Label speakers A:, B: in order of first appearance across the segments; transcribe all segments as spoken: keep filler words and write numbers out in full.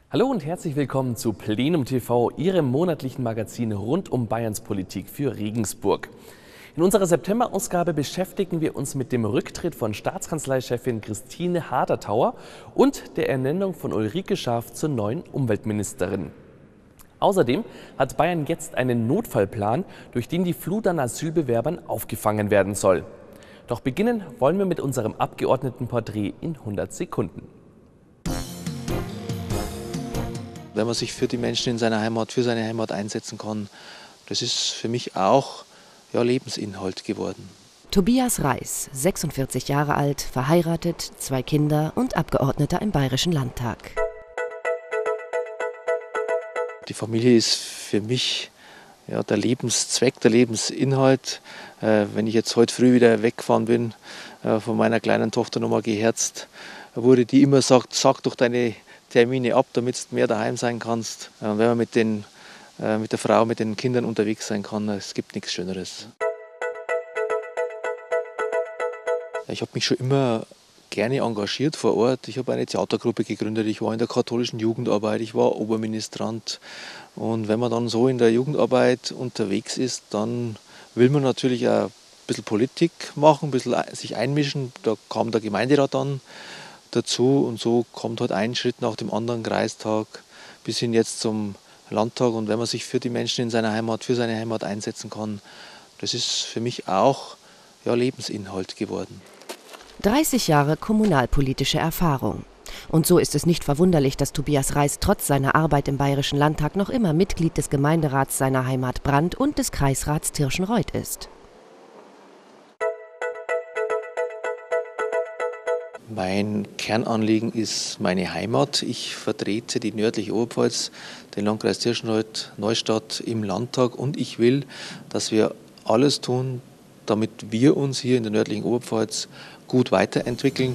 A: Hallo und herzlich willkommen zu Plenum T V, Ihrem monatlichen Magazin rund um Bayerns Politik für Regensburg. In unserer September-Ausgabe beschäftigen wir uns mit dem Rücktritt von Staatskanzleichefin Christine Haderthauer und der Ernennung von Ulrike Scharf zur neuen Umweltministerin. Außerdem hat Bayern jetzt einen Notfallplan, durch den die Flut an Asylbewerbern aufgefangen werden soll. Doch beginnen wollen wir mit unserem Abgeordnetenporträt in hundert Sekunden.
B: Wenn man sich für die Menschen in seiner Heimat, für seine Heimat einsetzen kann, das ist für mich auch ja, Lebensinhalt geworden.
C: Tobias Reis, sechsundvierzig Jahre alt, verheiratet, zwei Kinder und Abgeordneter im Bayerischen Landtag.
B: Die Familie ist für mich ja, der Lebenszweck, der Lebensinhalt. Äh, wenn ich jetzt heute früh wieder weggefahren bin, äh, von meiner kleinen Tochter nochmal geherzt wurde, die immer sagt, sag doch deine Termine ab, damit du mehr daheim sein kannst. Äh, wenn man mit, den, äh, mit der Frau, mit den Kindern unterwegs sein kann, es gibt nichts Schöneres. Ich habe mich schon immer gerne engagiert vor Ort. Ich habe eine Theatergruppe gegründet, ich war in der katholischen Jugendarbeit, ich war Oberministrant. Und wenn man dann so in der Jugendarbeit unterwegs ist, dann will man natürlich auch ein bisschen Politik machen, ein bisschen sich einmischen. Da kam der Gemeinderat dann dazu und so kommt halt ein Schritt nach dem anderen, Kreistag bis hin jetzt zum Landtag. Und wenn man sich für die Menschen in seiner Heimat, für seine Heimat einsetzen kann, das ist für mich auch ja, Lebensinhalt geworden.
C: dreißig Jahre kommunalpolitische Erfahrung. Und so ist es nicht verwunderlich, dass Tobias Reis trotz seiner Arbeit im Bayerischen Landtag noch immer Mitglied des Gemeinderats seiner Heimat Brand und des Kreisrats Tirschenreuth ist.
B: Mein Kernanliegen ist meine Heimat. Ich vertrete die nördliche Oberpfalz, den Landkreis Tirschenreuth, Neustadt im Landtag und ich will, dass wir alles tun, damit wir uns hier in der nördlichen Oberpfalz gut weiterentwickeln.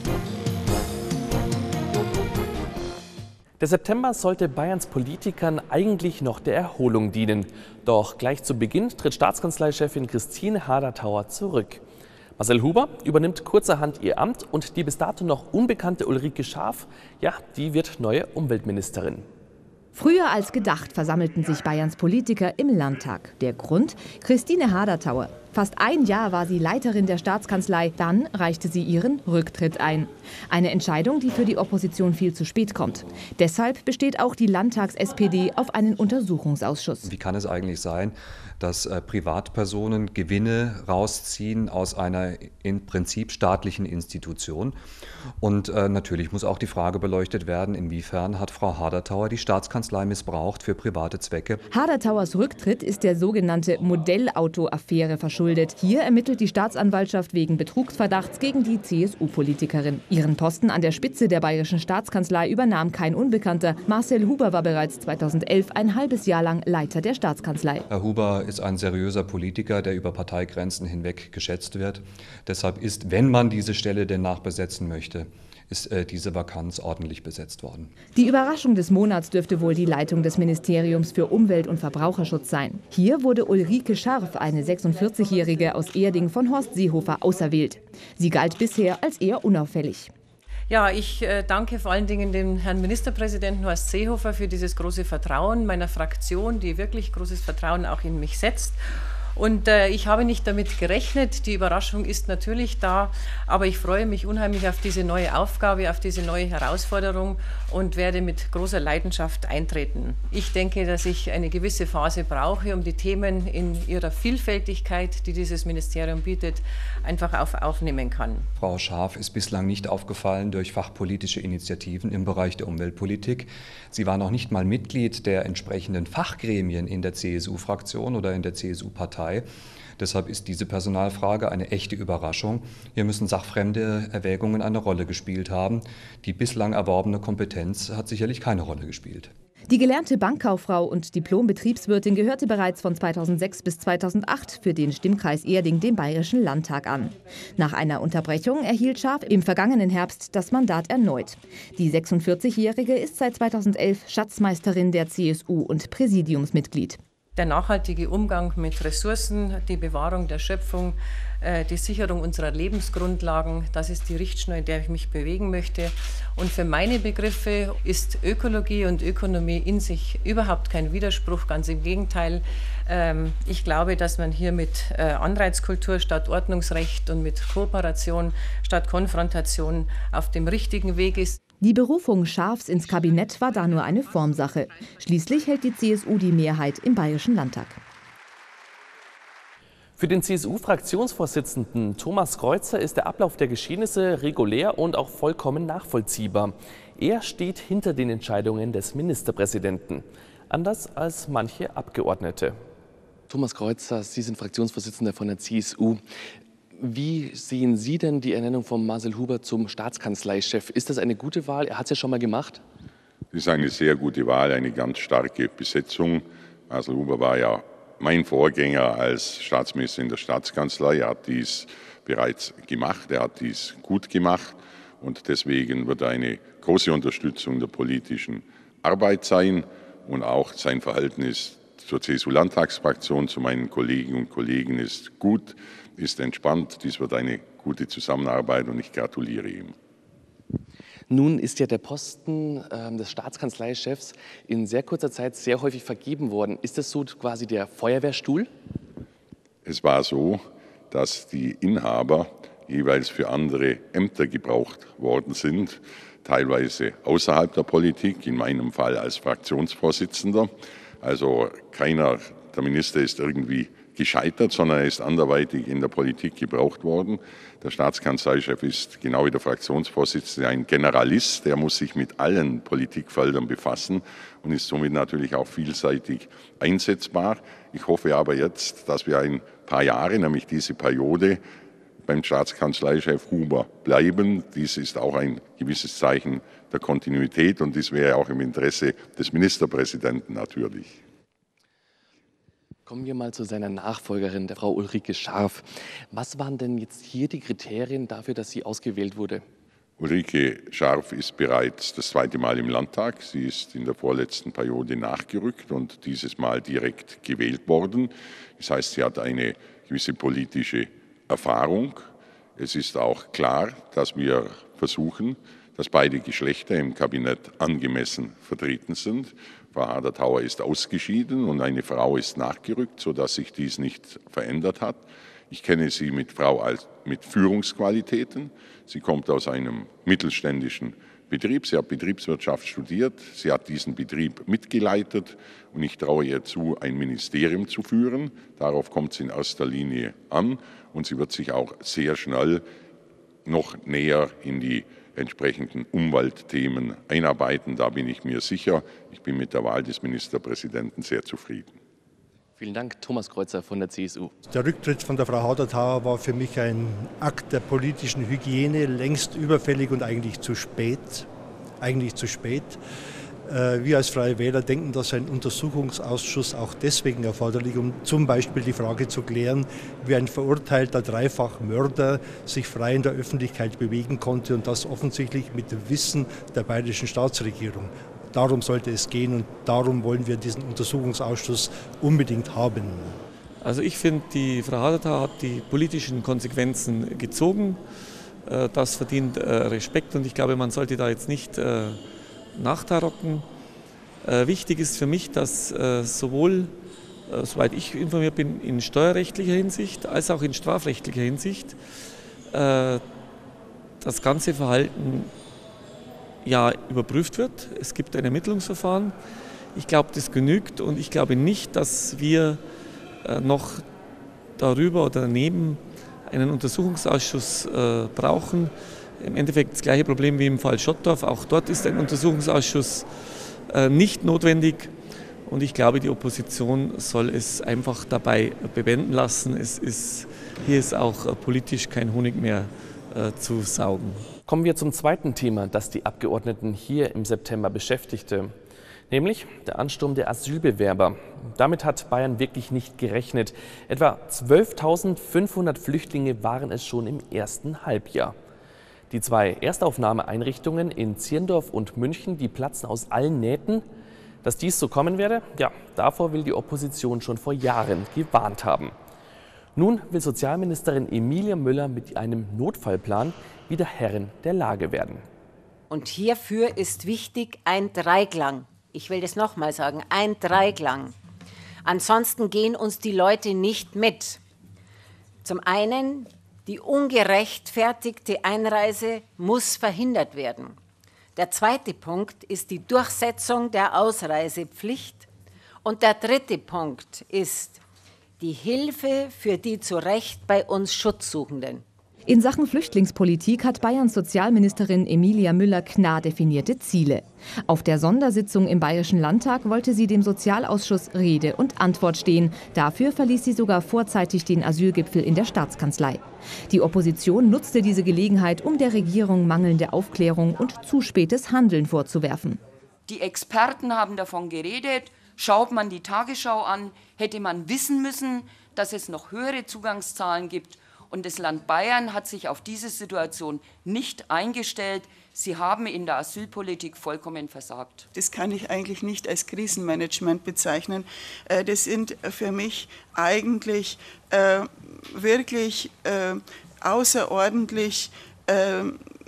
A: Der September sollte Bayerns Politikern eigentlich noch der Erholung dienen. Doch gleich zu Beginn tritt Staatskanzleichefin Christine Haderthauer zurück. Marcel Huber übernimmt kurzerhand ihr Amt und die bis dato noch unbekannte Ulrike Scharf, ja, die wird neue Umweltministerin.
D: Früher als gedacht versammelten sich Bayerns Politiker im Landtag. Der Grund? Christine Haderthauer. Fast ein Jahr war sie Leiterin der Staatskanzlei, dann reichte sie ihren Rücktritt ein. Eine Entscheidung, die für die Opposition viel zu spät kommt. Deshalb besteht auch die Landtags-S P D auf einen Untersuchungsausschuss.
E: Wie kann es eigentlich sein, dass äh, Privatpersonen Gewinne rausziehen aus einer im Prinzip staatlichen Institution? Und äh, natürlich muss auch die Frage beleuchtet werden, inwiefern hat Frau Haderthauer die Staatskanzlei missbraucht für private Zwecke.
D: Haderthauers Rücktritt ist der sogenannte Modellauto-Affäre verschuldet. Hier ermittelt die Staatsanwaltschaft wegen Betrugsverdachts gegen die C S U-Politikerin. Ihren Posten an der Spitze der Bayerischen Staatskanzlei übernahm kein Unbekannter. Marcel Huber war bereits zweitausendelf ein halbes Jahr lang Leiter der Staatskanzlei.
E: Herr Huber ist ein seriöser Politiker, der über Parteigrenzen hinweg geschätzt wird. Deshalb ist, wenn man diese Stelle denn nachbesetzen möchte, ist äh, diese Vakanz ordentlich besetzt worden.
D: Die Überraschung des Monats dürfte wohl die Leitung des Ministeriums für Umwelt- und Verbraucherschutz sein. Hier wurde Ulrike Scharf, eine sechsundvierzigjährige aus Erding, von Horst Seehofer auserwählt. Sie galt bisher als eher unauffällig.
F: Ja, ich äh, danke vor allen Dingen dem Herrn Ministerpräsidenten Horst Seehofer für dieses große Vertrauen meiner Fraktion, die wirklich großes Vertrauen auch in mich setzt. Und äh, ich habe nicht damit gerechnet, die Überraschung ist natürlich da, aber ich freue mich unheimlich auf diese neue Aufgabe, auf diese neue Herausforderung und werde mit großer Leidenschaft eintreten. Ich denke, dass ich eine gewisse Phase brauche, um die Themen in ihrer Vielfältigkeit, die dieses Ministerium bietet, einfach auf, aufnehmen kann.
E: Frau Scharf ist bislang nicht aufgefallen durch fachpolitische Initiativen im Bereich der Umweltpolitik. Sie war noch nicht mal Mitglied der entsprechenden Fachgremien in der C S U-Fraktion oder in der C S U-Partei. Deshalb ist diese Personalfrage eine echte Überraschung. Hier müssen sachfremde Erwägungen eine Rolle gespielt haben. Die bislang erworbene Kompetenz hat sicherlich keine Rolle gespielt.
D: Die gelernte Bankkauffrau und Diplom-Betriebswirtin gehörte bereits von zweitausendsechs bis zweitausendacht für den Stimmkreis Erding dem Bayerischen Landtag an. Nach einer Unterbrechung erhielt Scharf im vergangenen Herbst das Mandat erneut. Die sechsundvierzigjährige ist seit zweitausendelf Schatzmeisterin der C S U und Präsidiumsmitglied.
F: Der nachhaltige Umgang mit Ressourcen, die Bewahrung der Schöpfung, die Sicherung unserer Lebensgrundlagen, das ist die Richtschnur, in der ich mich bewegen möchte. Und für meine Begriffe ist Ökologie und Ökonomie in sich überhaupt kein Widerspruch, ganz im Gegenteil. Ich glaube, dass man hier mit Anreizkultur statt Ordnungsrecht und mit Kooperation statt Konfrontation auf dem richtigen Weg ist.
D: Die Berufung Scharfs ins Kabinett war da nur eine Formsache. Schließlich hält die C S U die Mehrheit im Bayerischen Landtag.
A: Für den C S U-Fraktionsvorsitzenden Thomas Kreuzer ist der Ablauf der Geschehnisse regulär und auch vollkommen nachvollziehbar. Er steht hinter den Entscheidungen des Ministerpräsidenten, anders als manche Abgeordnete.
G: Thomas Kreuzer, Sie sind Fraktionsvorsitzender von der C S U. Wie sehen Sie denn die Ernennung von Marcel Huber zum Staatskanzleichef? Ist das eine gute Wahl? Er hat es ja schon mal gemacht.
H: Das ist eine sehr gute Wahl, eine ganz starke Besetzung. Marcel Huber war ja mein Vorgänger als Staatsminister in der Staatskanzlei. Er hat dies bereits gemacht, er hat dies gut gemacht und deswegen wird er eine große Unterstützung der politischen Arbeit sein und auch sein Verhältnis zur C S U-Landtagsfraktion, zu meinen Kolleginnen und Kollegen ist gut, ist entspannt. Dies wird eine gute Zusammenarbeit und ich gratuliere ihm.
G: Nun ist ja der Posten äh, des Staatskanzleichefs in sehr kurzer Zeit sehr häufig vergeben worden. Ist das so quasi der Feuerwehrstuhl?
H: Es war so, dass die Inhaber jeweils für andere Ämter gebraucht worden sind, teilweise außerhalb der Politik, in meinem Fall als Fraktionsvorsitzender. Also keiner der Minister ist irgendwie gescheitert, sondern er ist anderweitig in der Politik gebraucht worden. Der Staatskanzleichef ist genau wie der Fraktionsvorsitzende ein Generalist, der muss sich mit allen Politikfeldern befassen und ist somit natürlich auch vielseitig einsetzbar. Ich hoffe aber jetzt, dass wir ein paar Jahre, nämlich diese Periode, beim Staatskanzleichef Huber bleiben. Dies ist auch ein gewisses Zeichen der Kontinuität und dies wäre auch im Interesse des Ministerpräsidenten natürlich.
G: Kommen wir mal zu seiner Nachfolgerin, der Frau Ulrike Scharf. Was waren denn jetzt hier die Kriterien dafür, dass sie ausgewählt wurde?
H: Ulrike Scharf ist bereits das zweite Mal im Landtag. Sie ist in der vorletzten Periode nachgerückt und dieses Mal direkt gewählt worden. Das heißt, sie hat eine gewisse politische Erfahrung. Es ist auch klar, dass wir versuchen, dass beide Geschlechter im Kabinett angemessen vertreten sind. Frau Haderthauer ist ausgeschieden und eine Frau ist nachgerückt, sodass sich dies nicht verändert hat. Ich kenne sie mit Frau als, mit Führungsqualitäten. Sie kommt aus einem mittelständischen Betrieb. Sie hat Betriebswirtschaft studiert. Sie hat diesen Betrieb mitgeleitet und ich traue ihr zu, ein Ministerium zu führen. Darauf kommt es in erster Linie an und sie wird sich auch sehr schnell noch näher in die entsprechenden Umweltthemen einarbeiten. Da bin ich mir sicher. Ich bin mit der Wahl des Ministerpräsidenten sehr zufrieden.
G: Vielen Dank, Thomas Kreuzer von der C S U.
I: Der Rücktritt von der Frau Haderthauer war für mich ein Akt der politischen Hygiene, längst überfällig und eigentlich zu spät. Eigentlich zu spät. Wir als Freie Wähler denken, dass ein Untersuchungsausschuss auch deswegen erforderlich ist, um zum Beispiel die Frage zu klären, wie ein verurteilter Dreifachmörder sich frei in der Öffentlichkeit bewegen konnte und das offensichtlich mit dem Wissen der bayerischen Staatsregierung. Darum sollte es gehen und darum wollen wir diesen Untersuchungsausschuss unbedingt haben.
J: Also ich finde, die Frau Haderthauer hat die politischen Konsequenzen gezogen. Das verdient Respekt und ich glaube, man sollte da jetzt nicht nachtarocken. Äh, wichtig ist für mich, dass äh, sowohl, äh, soweit ich informiert bin, in steuerrechtlicher Hinsicht als auch in strafrechtlicher Hinsicht äh, das ganze Verhalten ja überprüft wird. Es gibt ein Ermittlungsverfahren. Ich glaube, das genügt und ich glaube nicht, dass wir äh, noch darüber oder daneben einen Untersuchungsausschuss äh, brauchen. Im Endeffekt das gleiche Problem wie im Fall Schottdorf. Auch dort ist ein Untersuchungsausschuss äh, nicht notwendig. Und ich glaube, die Opposition soll es einfach dabei bewenden lassen. Es ist, hier ist auch äh, politisch kein Honig mehr äh, zu saugen.
A: Kommen wir zum zweiten Thema, das die Abgeordneten hier im September beschäftigte. Nämlich der Ansturm der Asylbewerber. Damit hat Bayern wirklich nicht gerechnet. Etwa zwölftausendfünfhundert Flüchtlinge waren es schon im ersten Halbjahr. Die zwei Erstaufnahmeeinrichtungen in Zirndorf und München, die platzen aus allen Nähten. Dass dies so kommen werde, ja, davor will die Opposition schon vor Jahren gewarnt haben. Nun will Sozialministerin Emilia Müller mit einem Notfallplan wieder Herrin der Lage werden.
K: Und hierfür ist wichtig ein Dreiklang. Ich will das nochmal sagen, ein Dreiklang. Ansonsten gehen uns die Leute nicht mit. Zum einen, die ungerechtfertigte Einreise muss verhindert werden. Der zweite Punkt ist die Durchsetzung der Ausreisepflicht. Und der dritte Punkt ist die Hilfe für die zu Recht bei uns Schutzsuchenden.
D: In Sachen Flüchtlingspolitik hat Bayerns Sozialministerin Emilia Müller klar definierte Ziele. Auf der Sondersitzung im Bayerischen Landtag wollte sie dem Sozialausschuss Rede und Antwort stehen. Dafür verließ sie sogar vorzeitig den Asylgipfel in der Staatskanzlei. Die Opposition nutzte diese Gelegenheit, um der Regierung mangelnde Aufklärung und zu spätes Handeln vorzuwerfen.
L: Die Experten haben davon geredet. Schaut man die Tagesschau an, hätte man wissen müssen, dass es noch höhere Zugangszahlen gibt. Und das Land Bayern hat sich auf diese Situation nicht eingestellt. Sie haben in der Asylpolitik vollkommen versagt.
M: Das kann ich eigentlich nicht als Krisenmanagement bezeichnen. Das sind für mich eigentlich äh, wirklich äh, außerordentlich äh,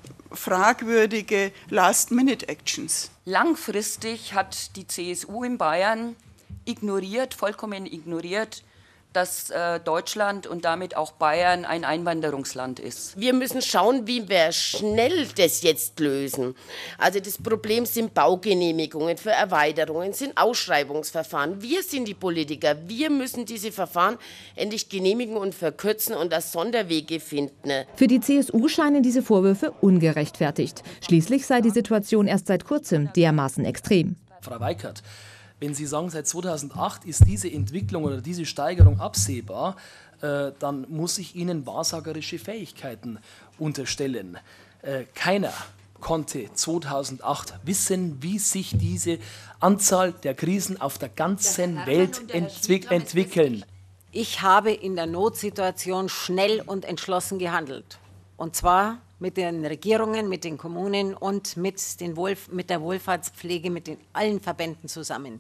M: fragwürdige Last-Minute-Actions.
L: Langfristig hat die C S U in Bayern ignoriert, vollkommen ignoriert, dass äh, Deutschland und damit auch Bayern ein Einwanderungsland ist.
N: Wir müssen schauen, wie wir schnell das jetzt lösen. Also das Problem sind Baugenehmigungen für Erweiterungen, sind Ausschreibungsverfahren. Wir sind die Politiker. Wir müssen diese Verfahren endlich genehmigen und verkürzen und das Sonderwege finden.
D: Für die C S U scheinen diese Vorwürfe ungerechtfertigt. Schließlich sei die Situation erst seit kurzem dermaßen extrem.
O: Frau Weikert, wenn Sie sagen, seit zweitausendacht ist diese Entwicklung oder diese Steigerung absehbar, äh, dann muss ich Ihnen wahrsagerische Fähigkeiten unterstellen. Äh, keiner konnte zweitausendacht wissen, wie sich diese Anzahl der Krisen auf der ganzen Welt entwick entwickeln.
K: Ich habe in der Notsituation schnell und entschlossen gehandelt. Und zwar mit den Regierungen, mit den Kommunen und mit, den Wohlf mit der Wohlfahrtspflege, mit den allen Verbänden zusammen.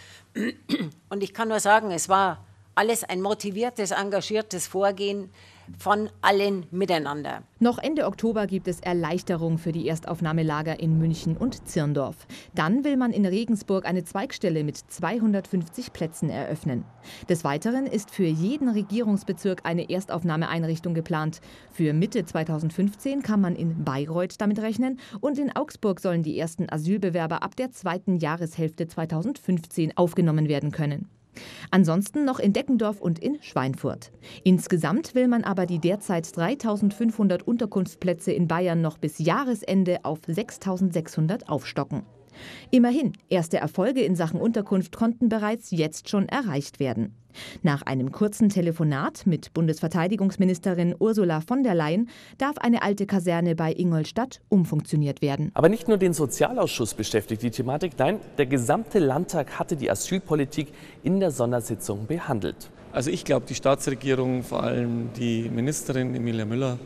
K: Und ich kann nur sagen, es war alles ein motiviertes, engagiertes Vorgehen von allen miteinander.
D: Noch Ende Oktober gibt es Erleichterung für die Erstaufnahmelager in München und Zirndorf. Dann will man in Regensburg eine Zweigstelle mit zweihundertfünfzig Plätzen eröffnen. Des Weiteren ist für jeden Regierungsbezirk eine Erstaufnahmeeinrichtung geplant. Für Mitte zweitausendfünfzehn kann man in Bayreuth damit rechnen und in Augsburg sollen die ersten Asylbewerber ab der zweiten Jahreshälfte zweitausendfünfzehn aufgenommen werden können. Ansonsten noch in Deckendorf und in Schweinfurt. Insgesamt will man aber die derzeit dreitausendfünfhundert Unterkunftsplätze in Bayern noch bis Jahresende auf sechstausendsechshundert aufstocken. Immerhin, erste Erfolge in Sachen Unterkunft konnten bereits jetzt schon erreicht werden. Nach einem kurzen Telefonat mit Bundesverteidigungsministerin Ursula von der Leyen darf eine alte Kaserne bei Ingolstadt umfunktioniert werden.
A: Aber nicht nur den Sozialausschuss beschäftigt die Thematik, nein, der gesamte Landtag hatte die Asylpolitik in der Sondersitzung behandelt.
J: Also ich glaube, die Staatsregierung, vor allem die Ministerin Emilia Müller,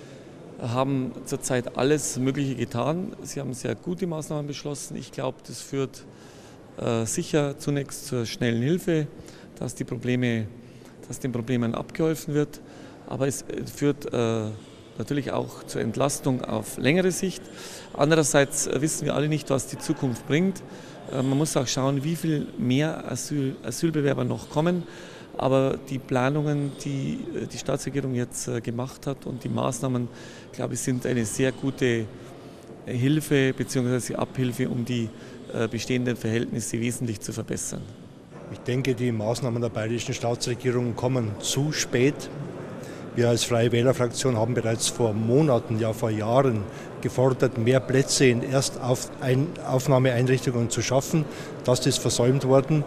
J: haben zurzeit alles Mögliche getan. Sie haben sehr gute Maßnahmen beschlossen. Ich glaube, das führt äh, sicher zunächst zur schnellen Hilfe, dass, die Probleme, dass den Problemen abgeholfen wird. Aber es führt äh, natürlich auch zur Entlastung auf längere Sicht. Andererseits wissen wir alle nicht, was die Zukunft bringt. Äh, man muss auch schauen, wie viel mehr Asyl, Asylbewerber noch kommen. Aber die Planungen, die die Staatsregierung jetzt gemacht hat und die Maßnahmen, glaube ich, sind eine sehr gute Hilfe bzw. Abhilfe, um die bestehenden Verhältnisse wesentlich zu verbessern.
I: Ich denke, die Maßnahmen der bayerischen Staatsregierung kommen zu spät. Wir als Freie Wähler-Fraktion haben bereits vor Monaten, ja vor Jahren gefordert, mehr Plätze in Erstaufnahmeeinrichtungen zu schaffen. Das ist versäumt worden.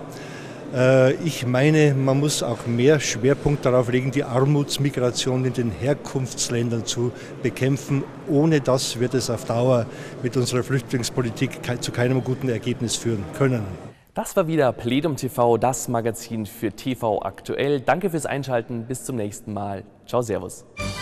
I: Ich meine, man muss auch mehr Schwerpunkt darauf legen, die Armutsmigration in den Herkunftsländern zu bekämpfen. Ohne das wird es auf Dauer mit unserer Flüchtlingspolitik zu keinem guten Ergebnis führen können.
A: Das war wieder Plenum T V, das Magazin für T V aktuell. Danke fürs Einschalten, bis zum nächsten Mal. Ciao, servus.